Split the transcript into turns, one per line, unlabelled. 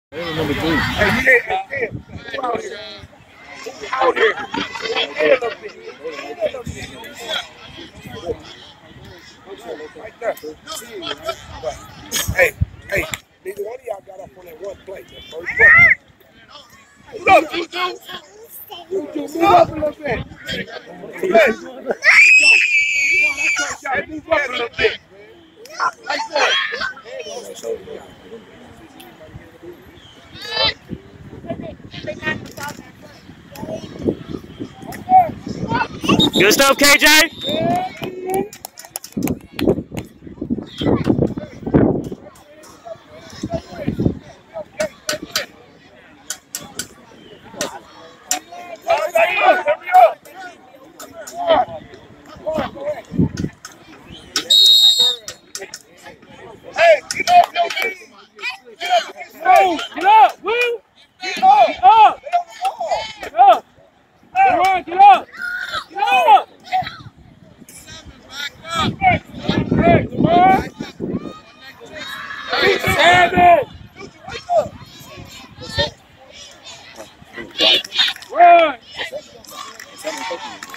Number 3.
Hey, who out here? Who out here? Hey, a little bit. Right there. Hey, neither one of y'all got up on that one play. That first play. Move up, Juju. Move up a little bit. Hey, move up a little bit. Like that.
Good stuff, KJ.
Hey, get up, yo, man.
Get up, Will!
Get up.
Get up!
Get
Get up! Come on, get up! Get up! Hey, come on! Seven! Run!